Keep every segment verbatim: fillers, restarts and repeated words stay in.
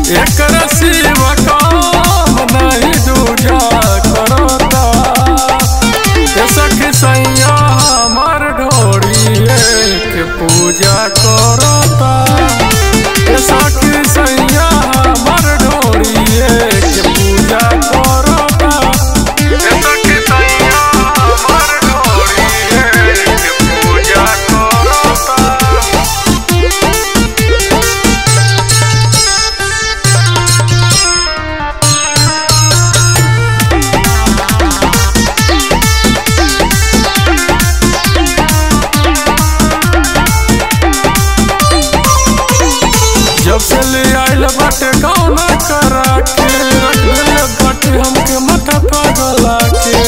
एक शिव काम नहीं दूजा करता। सखी सैया हमर ढोड़िए के पूजा करता। सखी सैया हमर ढोड़िए के पूजा करता। सखी सैया हमर ढोड़िए के पूजा करता। जब से ले आइल बाटे कौन करा के रख दिल बाटे हमके माथा पगला के।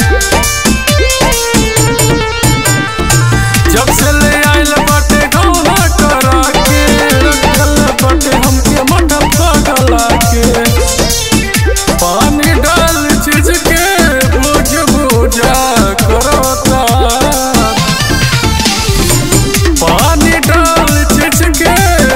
जब से ले आइल बाटे कौन करा के रख दिल बाटे हमके माथा पगला के। पानी डाल चीज के बुझ बुझा करता। पानी डाल चीज के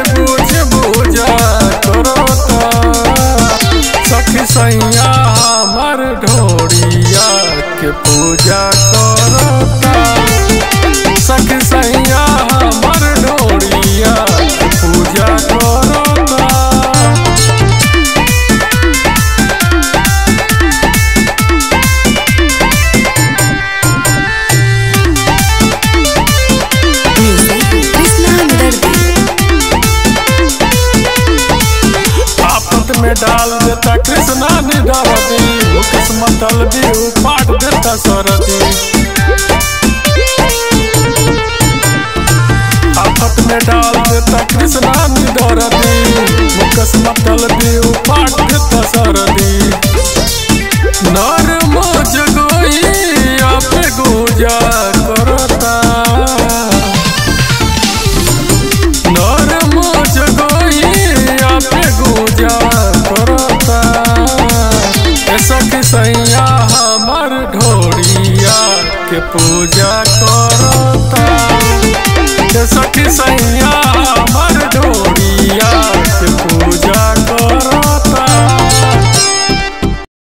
सखी सैया हमर ढोड़िया के पूजा करता। सखी सैया हमर ढोड़िया के पूजा करता। में डाल देता कृष्णा निदरदी। मुकेश मतलबी उपाट देता सरदी। आफत में डाल देता कृष्णा निदरदी। मुकेश मतलबी